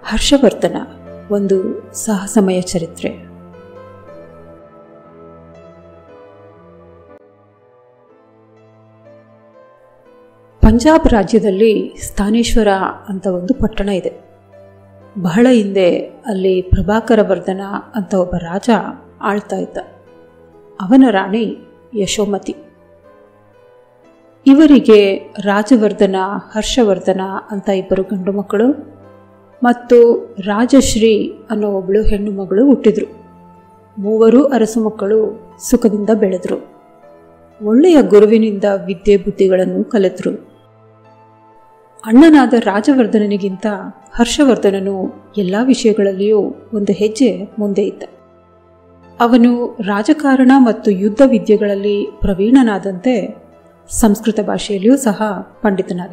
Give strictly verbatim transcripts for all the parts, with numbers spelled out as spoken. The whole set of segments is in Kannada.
ಹರ್ಷವರ್ಧನ ಒಂದು ಸಾಹಸಮಯ ಚರಿತ್ರೆ. ಪಂಜಾಬ್ ರಾಜ್ಯದಲ್ಲಿ ಸ್ಥಾನೇಶ್ವರ ಅಂತ ಒಂದು ಪಟ್ಟಣ ಇದೆ. ಬಹಳ ಹಿಂದೆ ಅಲ್ಲಿ ಪ್ರಭಾಕರ ವರ್ಧನ ಅಂತ ಒಬ್ಬ ರಾಜ ಆಳ್ತಾ ಇದ್ದ. ಅವನ ರಾಣಿ ಯಶೋಮತಿ. ಇವರಿಗೆ ರಾಜವರ್ಧನ, ಹರ್ಷವರ್ಧನ ಅಂತ ಇಬ್ಬರು ಗಂಡು ಮಕ್ಕಳು ಮತ್ತು ರಾಜಶ್ರೀ ಅನ್ನೋ ಒಬ್ಬಳು ಹೆಣ್ಣು ಮಗಳು ಹುಟ್ಟಿದ್ರು. ಮೂವರು ಅರಸು ಮಕ್ಕಳು ಸುಖದಿಂದ ಬೆಳೆದರು. ಒಳ್ಳೆಯ ಗುರುವಿನಿಂದ ವಿದ್ಯೆ ಬುದ್ಧಿಗಳನ್ನು ಕಲಿತರು. ಅಣ್ಣನಾದ ರಾಜವರ್ಧನನಿಗಿಂತ ಹರ್ಷವರ್ಧನನು ಎಲ್ಲ ವಿಷಯಗಳಲ್ಲಿಯೂ ಒಂದು ಹೆಜ್ಜೆ ಮುಂದೆ ಇದ್ದ. ಅವನು ರಾಜಕಾರಣ ಮತ್ತು ಯುದ್ಧ ವಿದ್ಯೆಗಳಲ್ಲಿ ಪ್ರವೀಣನಾದಂತೆ ಸಂಸ್ಕೃತ ಭಾಷೆಯಲ್ಲಿಯೂ ಸಹ ಪಂಡಿತನಾದ.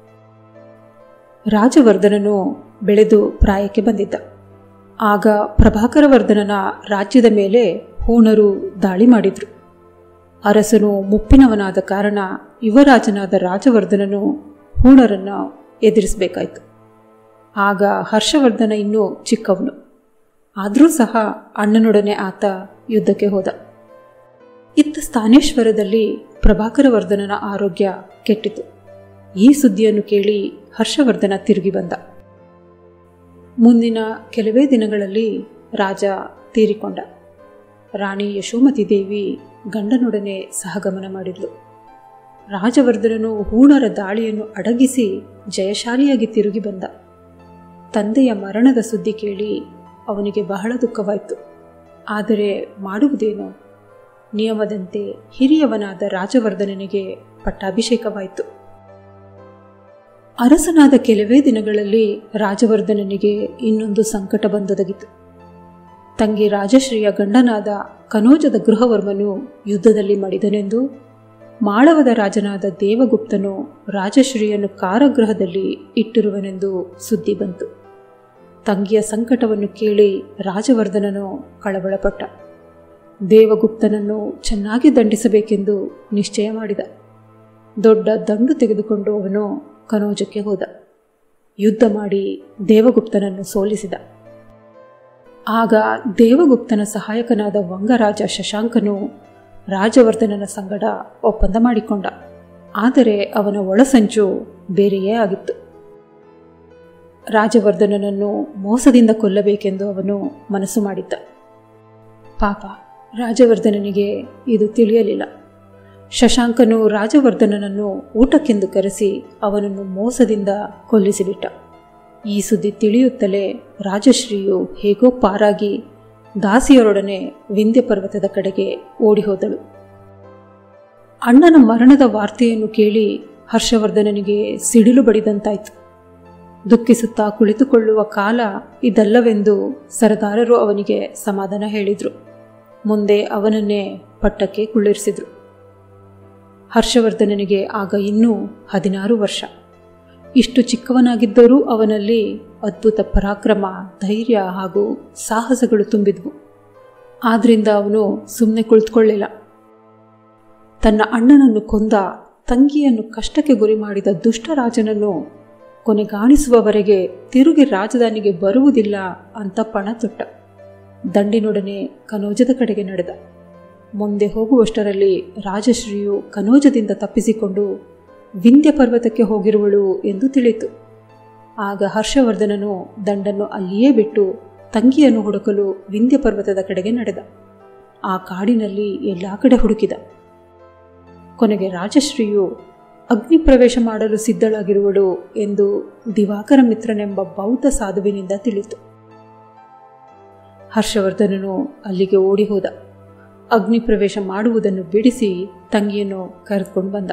ರಾಜವರ್ಧನನು ಬೆಳೆದು ಪ್ರಾಯಕ್ಕೆ ಬಂದಿದ್ದ. ಆಗ ಪ್ರಭಾಕರವರ್ಧನನ ರಾಜ್ಯದ ಮೇಲೆ ಹೂಣರು ದಾಳಿ ಮಾಡಿದರು. ಅರಸನು ಮುಪ್ಪಿನವನಾದ ಕಾರಣ ಯುವರಾಜನಾದ ರಾಜವರ್ಧನನು ಹೂಣರನ್ನು ಎದುರಿಸಬೇಕಾಯಿತು. ಆಗ ಹರ್ಷವರ್ಧನ ಇನ್ನೂ ಚಿಕ್ಕವನು. ಆದರೂ ಸಹ ಅಣ್ಣನೊಡನೆ ಆತ ಯುದ್ಧಕ್ಕೆ ಹೋದ. ಇತ್ತ ಸ್ಥಾನೇಶ್ವರದಲ್ಲಿ ಪ್ರಭಾಕರವರ್ಧನನ ಆರೋಗ್ಯ ಕೆಟ್ಟಿತು. ಈ ಸುದ್ದಿಯನ್ನು ಕೇಳಿ ಹರ್ಷವರ್ಧನ ತಿರುಗಿ ಬಂದ. ಮುಂದಿನ ಕೆಲವೇ ದಿನಗಳಲ್ಲಿ ರಾಜ ತೀರಿಕೊಂಡ. ರಾಣಿ ಯಶೋಮತಿ ದೇವಿ ಗಂಡನೊಡನೆ ಸಹಗಮನ ಮಾಡಿದ್ಲು. ರಾಜವರ್ಧನನು ಹೂಣರ ದಾಳಿಯನ್ನು ಅಡಗಿಸಿ ಜಯಶಾಲಿಯಾಗಿ ತಿರುಗಿ ಬಂದ. ತಂದೆಯ ಮರಣದ ಸುದ್ದಿ ಕೇಳಿ ಅವನಿಗೆ ಬಹಳ ದುಃಖವಾಯಿತು. ಆದರೆ ಮಾಡುವುದೇನು? ನಿಯಮದಂತೆ ಹಿರಿಯವನಾದ ರಾಜವರ್ಧನನಿಗೆ ಪಟ್ಟಾಭಿಷೇಕವಾಯಿತು. ಅರಸನಾದ ಕೆಲವೇ ದಿನಗಳಲ್ಲಿ ರಾಜವರ್ಧನನಿಗೆ ಇನ್ನೊಂದು ಸಂಕಟ ಬಂದೊದಗಿತು. ತಂಗಿ ರಾಜಶ್ರೀಯ ಗಂಡನಾದ ಕನೋಜದ ಗೃಹವರ್ಮನು ಯುದ್ಧದಲ್ಲಿ ಮಡಿದನೆಂದು ಮಾಳವದ ರಾಜನಾದ ದೇವಗುಪ್ತನು ರಾಜಶ್ರೀಯನ್ನು ಕಾರಾಗೃಹದಲ್ಲಿ ಇಟ್ಟಿರುವನೆಂದು ಸುದ್ದಿ ಬಂತು. ತಂಗಿಯ ಸಂಕಟವನ್ನು ಕೇಳಿ ರಾಜವರ್ಧನನು ಕಳವಳಪಟ್ಟ. ದೇವಗುಪ್ತನನ್ನು ಚೆನ್ನಾಗಿ ದಂಡಿಸಬೇಕೆಂದು ನಿಶ್ಚಯ ಮಾಡಿದ. ದೊಡ್ಡ ದಂಡು ತೆಗೆದುಕೊಂಡು ಅವನು ಕನೋಜಕ್ಕೆ ಹೋದ. ಯುದ್ಧ ಮಾಡಿ ದೇವಗುಪ್ತನನ್ನು ಸೋಲಿಸಿದ. ಆಗ ದೇವಗುಪ್ತನ ಸಹಾಯಕನಾದ ವಂಗರಾಜ ಶಶಾಂಕನು ರಾಜವರ್ಧನನ ಸಂಗಡ ಒಪ್ಪಂದ ಮಾಡಿಕೊಂಡ. ಆದರೆ ಅವನ ಒಳಸಂಚು ಬೇರೆಯೇ ಆಗಿತ್ತು. ರಾಜವರ್ಧನನನ್ನು ಮೋಸದಿಂದ ಕೊಲ್ಲಬೇಕೆಂದು ಅವನು ಮನಸ್ಸು ಮಾಡಿದ್ದ. ಪಾಪ, ರಾಜವರ್ಧನನಿಗೆ ಇದು ತಿಳಿಯಲಿಲ್ಲ. ಶಶಾಂಕನು ರಾಜವರ್ಧನನನ್ನು ಊಟಕ್ಕೆಂದು ಕರೆಸಿ ಅವನನ್ನು ಮೋಸದಿಂದ ಕೊಲ್ಲಿಸಿಬಿಟ್ಟ. ಈ ಸುದ್ದಿ ತಿಳಿಯುತ್ತಲೇ ರಾಜಶ್ರೀಯು ಹೇಗೋ ಪಾರಾಗಿ ದಾಸಿಯರೊಡನೆ ವಿಂಧ್ಯ ಪರ್ವತದ ಕಡೆಗೆ ಓಡಿಹೋದಳು. ಅಣ್ಣನ ಮರಣದ ವಾರ್ತೆಯನ್ನು ಕೇಳಿ ಹರ್ಷವರ್ಧನನಿಗೆ ಸಿಡಿಲು ಬಡಿದಂತಾಯಿತು. ದುಃಖಿಸುತ್ತಾ ಕುಳಿತುಕೊಳ್ಳುವ ಕಾಲ ಇದಲ್ಲವೆಂದು ಸರದಾರರು ಅವನಿಗೆ ಸಮಾಧಾನ ಹೇಳಿದರು. ಮುಂದೆ ಅವನನ್ನೇ ಪಟ್ಟಕ್ಕೆ ಕುಳ್ಳಿರಿಸಿದರು. ಹರ್ಷವರ್ಧನನಿಗೆ ಆಗ ಇನ್ನೂ ಹದಿನಾರು ವರ್ಷ. ಇಷ್ಟು ಚಿಕ್ಕವನಾಗಿದ್ದರೂ ಅವನಲ್ಲಿ ಅದ್ಭುತ ಪರಾಕ್ರಮ, ಧೈರ್ಯ ಹಾಗೂ ಸಾಹಸಗಳು ತುಂಬಿದ್ವು. ಆದ್ದರಿಂದ ಅವನು ಸುಮ್ಮನೆ ಕುಳಿತುಕೊಳ್ಳಿಲ್ಲ. ತನ್ನ ಅಣ್ಣನನ್ನು ಕೊಂದ, ತಂಗಿಯನ್ನು ಕಷ್ಟಕ್ಕೆ ಗುರಿ ಮಾಡಿದ ದುಷ್ಟರಾಜನನ್ನು ಕೊನೆಗಾಣಿಸುವವರೆಗೆ ತಿರುಗಿ ರಾಜಧಾನಿಗೆ ಬರುವುದಿಲ್ಲ ಅಂತ ಪಣ ತೊಟ್ಟ. ದಂಡಿನೊಡನೆ ಕನೋಜದ ಕಡೆಗೆ ನಡೆದ. ಮುಂದೆ ಹೋಗುವಷ್ಟರಲ್ಲಿ ರಾಜಶ್ರೀಯು ಕನೋಜದಿಂದ ತಪ್ಪಿಸಿಕೊಂಡು ವಿಂಧ್ಯ ಪರ್ವತಕ್ಕೆ ಹೋಗಿರುವಳು ಎಂದು ತಿಳಿಯಿತು. ಆಗ ಹರ್ಷವರ್ಧನನು ದಂಡನ್ನು ಅಲ್ಲಿಯೇ ಬಿಟ್ಟು ತಂಗಿಯನ್ನು ಹುಡುಕಲು ವಿಂಧ್ಯ ಪರ್ವತದ ಕಡೆಗೆ ನಡೆದ. ಆ ಕಾಡಿನಲ್ಲಿ ಎಲ್ಲ ಕಡೆ ಹುಡುಕಿದ. ಕೊನೆಗೆ ರಾಜಶ್ರೀಯು ಅಗ್ನಿ ಪ್ರವೇಶ ಮಾಡಲು ಸಿದ್ಧಳಾಗಿರುವಳು ಎಂದು ದಿವಾಕರ ಮಿತ್ರನೆಂಬ ಬೌದ್ಧ ಸಾಧುವಿನಿಂದ ತಿಳಿಯಿತು. ಹರ್ಷವರ್ಧನನು ಅಲ್ಲಿಗೆ ಓಡಿ ಹೋದ. ಅಗ್ನಿ ಪ್ರವೇಶ ಮಾಡುವುದನ್ನು ಬಿಡಿಸಿ ತಂಗಿಯನ್ನು ಕರೆದುಕೊಂಡು ಬಂದ.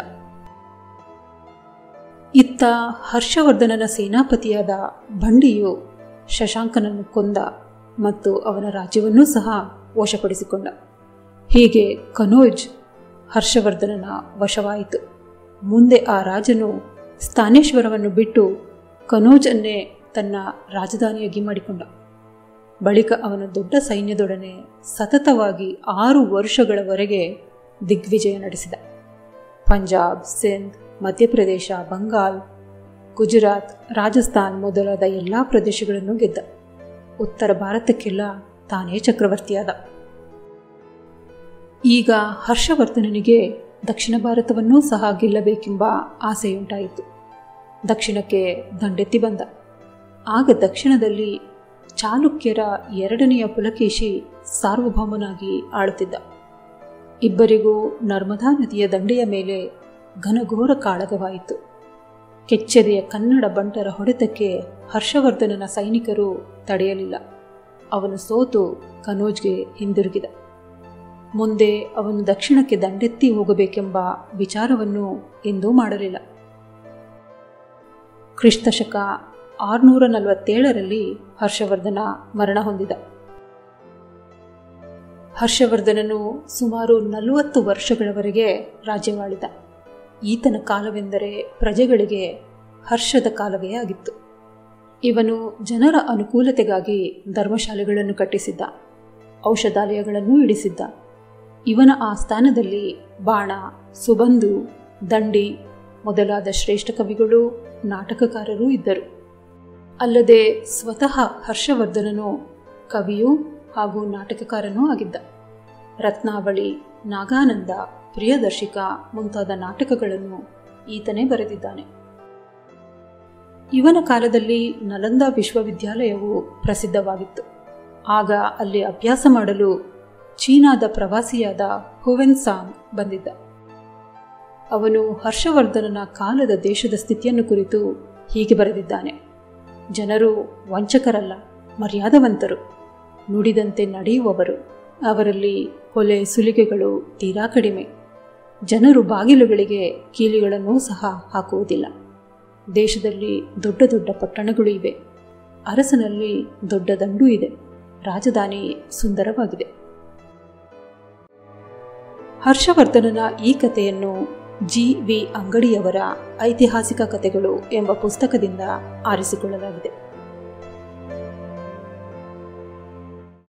ಇತ್ತ ಹರ್ಷವರ್ಧನನ ಸೇನಾಪತಿಯಾದ ಬಂಡಿಯು ಶಶಾಂಕನನ್ನು ಕೊಂದ ಮತ್ತು ಅವನ ರಾಜ್ಯವನ್ನೂ ಸಹ ವಶಪಡಿಸಿಕೊಂಡ. ಹೀಗೆ ಕನೋಜ್ ಹರ್ಷವರ್ಧನನ ವಶವಾಯಿತು. ಮುಂದೆ ಆ ರಾಜನು ಸ್ಥಾನೇಶ್ವರವನ್ನು ಬಿಟ್ಟು ಕನೋಜನ್ನೇ ತನ್ನ ರಾಜಧಾನಿಯಾಗಿ ಮಾಡಿಕೊಂಡ. ಬಳಿಕ ಅವನ ದೊಡ್ಡ ಸೈನ್ಯದೊಡನೆ ಸತತವಾಗಿ ಆರು ವರ್ಷಗಳವರೆಗೆ ದಿಗ್ವಿಜಯ ನಡೆಸಿದ. ಪಂಜಾಬ್, ಸಿಂಧ್, ಮಧ್ಯಪ್ರದೇಶ, ಬಂಗಾಲ್ ಗುಜರಾತ್, ರಾಜಸ್ಥಾನ್ ಮೊದಲಾದ ಎಲ್ಲ ಪ್ರದೇಶಗಳನ್ನು ಗೆದ್ದ. ಉತ್ತರ ಭಾರತಕ್ಕೆಲ್ಲ ತಾನೇ ಚಕ್ರವರ್ತಿಯಾದ. ಈಗ ಹರ್ಷವರ್ಧನನಿಗೆ ದಕ್ಷಿಣ ಭಾರತವನ್ನೂ ಸಹ ಗೆಲ್ಲಬೇಕೆಂಬ ಆಸೆಯುಂಟಾಯಿತು. ದಕ್ಷಿಣಕ್ಕೆ ದಂಡೆತ್ತಿ ಬಂದ. ಆಗ ದಕ್ಷಿಣದಲ್ಲಿ ಚಾಲುಕ್ಯರ ಎರಡನೆಯ ಪುಲಕೇಶಿ ಸಾರ್ವಭೌಮನಾಗಿ ಆಳುತ್ತಿದ್ದ. ಇಬ್ಬರಿಗೂ ನರ್ಮದಾ ನದಿಯ ದಂಡೆಯ ಮೇಲೆ ಘನಘೋರ ಕಾಳಗವಾಯಿತು. ಕೆಚ್ಚೆದೆಯ ಕನ್ನಡ ಬಂಟರ ಹೊಡೆತಕ್ಕೆ ಹರ್ಷವರ್ಧನನ ಸೈನಿಕರು ತಡೆಯಲಿಲ್ಲ. ಅವನು ಸೋತು ಕನೋಜ್ಗೆ ಹಿಂದಿರುಗಿದ. ಮುಂದೆ ಅವನು ದಕ್ಷಿಣಕ್ಕೆ ದಂಡೆತ್ತಿ ಹೋಗಬೇಕೆಂಬ ವಿಚಾರವನ್ನು ಎಂದೂ ಮಾಡಲಿಲ್ಲ. ಕ್ರಿಸ್ತಶಕ ಆರುನೂರ ನಲವತ್ತೇಳರಲ್ಲಿ ಹರ್ಷವರ್ಧನ ಮರಣ ಹೊಂದಿದ. ಹರ್ಷವರ್ಧನನು ಸುಮಾರು ನಲವತ್ತು ವರ್ಷಗಳವರೆಗೆ ರಾಜ್ಯವಾಳಿದ. ಈತನ ಕಾಲವೆಂದರೆ ಪ್ರಜೆಗಳಿಗೆ ಹರ್ಷದ ಕಾಲವೇ ಆಗಿತ್ತು. ಇವನು ಜನರ ಅನುಕೂಲತೆಗಾಗಿ ಧರ್ಮಶಾಲೆಗಳನ್ನು ಕಟ್ಟಿಸಿದ್ದ, ಔಷಧಾಲಯಗಳನ್ನು ಇಡಿಸಿದ್ದ. ಇವನ ಆಸ್ಥಾನದಲ್ಲಿ ಬಾಣ, ಸುಬಂಧು, ದಂಡಿ ಮೊದಲಾದ ಶ್ರೇಷ್ಠ ಕವಿಗಳು, ನಾಟಕಕಾರರೂ ಇದ್ದರು. ಅಲ್ಲದೆ ಸ್ವತಃ ಹರ್ಷವರ್ಧನನು ಕವಿಯೂ ಹಾಗೂ ನಾಟಕಕಾರನೂ ಆಗಿದ್ದ. ರತ್ನಾವಳಿ, ನಾಗಾನಂದ, ಪ್ರಿಯದರ್ಶಿಕ ಮುಂತಾದ ನಾಟಕಗಳನ್ನು ಈತನೇ ಬರೆದಿದ್ದಾನೆ. ಇವನ ಕಾಲದಲ್ಲಿ ನಲಂದಾ ವಿಶ್ವವಿದ್ಯಾಲಯವು ಪ್ರಸಿದ್ಧವಾಗಿತ್ತು. ಆಗ ಅಲ್ಲಿ ಅಭ್ಯಾಸ ಮಾಡಲು ಚೀನಾದ ಪ್ರವಾಸಿಯಾದ ಹುವೆನ್ಸಾಂಗ್ ಬಂದಿದ್ದ. ಅವನು ಹರ್ಷವರ್ಧನನ ಕಾಲದ ದೇಶದ ಸ್ಥಿತಿಯನ್ನು ಕುರಿತು ಹೀಗೆ ಬರೆದಿದ್ದಾನೆ. ಜನರು ವಂಚಕರಲ್ಲ, ಮರ್ಯಾದವಂತರು, ನುಡಿದಂತೆ ನಡೆಯುವವರು. ಅವರಲ್ಲಿ ಕೊಲೆ ಸುಲಿಗೆಗಳು ತೀರಾ ಕಡಿಮೆ. ಜನರು ಬಾಗಿಲುಗಳಿಗೆ ಕೀಲಿಗಳನ್ನೂ ಸಹ ಹಾಕುವುದಿಲ್ಲ. ದೇಶದಲ್ಲಿ ದೊಡ್ಡ ದೊಡ್ಡ ಪಟ್ಟಣಗಳು ಇವೆ. ಅರಸನಲ್ಲಿ ದೊಡ್ಡ ದಂಡು ಇದೆ. ರಾಜಧಾನಿ ಸುಂದರವಾಗಿದೆ. ಹರ್ಷವರ್ಧನನ ಈ ಕಥೆಯನ್ನು ಜಿ ವಿ ಅಂಗಡಿಯವರ ಐತಿಹಾಸಿಕ ಕಥೆಗಳು ಎಂಬ ಪುಸ್ತಕದಿಂದ ಆರಿಸಿಕೊಳ್ಳಲಾಗಿದೆ.